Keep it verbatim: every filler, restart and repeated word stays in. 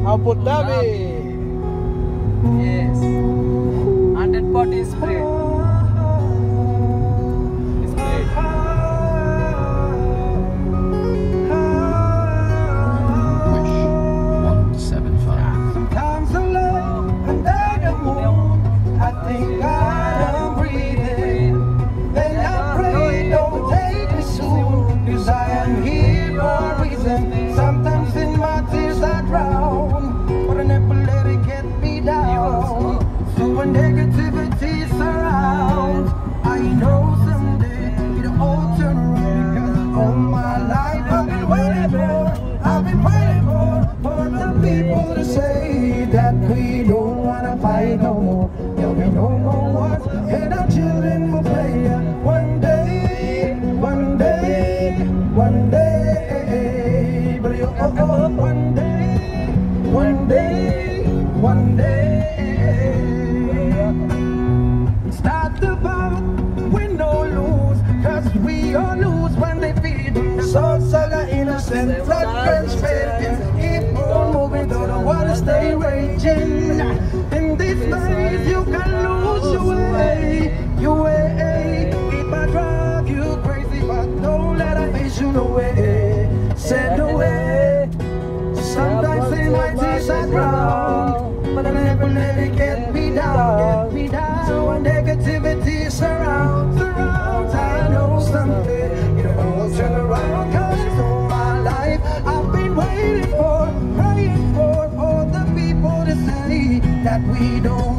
Abu Dhabi. Yes. Hundred pot is spread. Spread. Wish one seven five. Sometimes alone under the moon, I think God I'm breathing. Then I pray, don't take me soon, 'cause I am here for a reason. Sometimes in my tears I drown, but I never let it get me down. So when negativity surrounds, I know someday it'll all turn around. Because all my life I've been waiting for, I've been waiting for, for the people to say that we don't wanna fight no more. There'll be no more wars, and our children will play. One day, one day, one day, but oh, oh, oh, one day, one day, one day. Start the bout, win or lose, 'cause we all lose when they feed them. The souls of the innocent, blood drenched faith. Keep on moving, don't wanna stay raging. In this maze you can lose your way, your way. It might drive you crazy, but don't let it face you no way. Said no way. Sometimes in my tears I drown, but I never let it get me down, get me down. So when negativity surrounds, surrounds, I know someday it'll all turn around. 'Cause all my life I've been waiting for, praying for, for the people to say that we don't